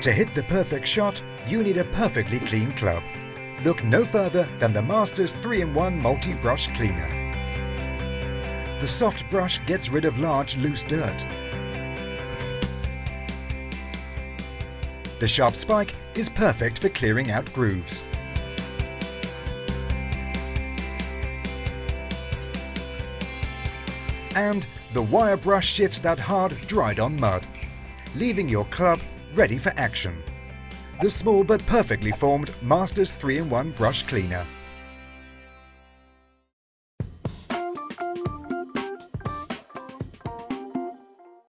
To hit the perfect shot, you need a perfectly clean club. Look no further than the Masters 3-in-1 Multi-Brush Cleaner. The soft brush gets rid of large, loose dirt. The sharp spike is perfect for clearing out grooves. And the wire brush shifts that hard, dried-on mud, leaving your club ready for action. The small but perfectly formed Masters 3-in-1 Brush Cleaner.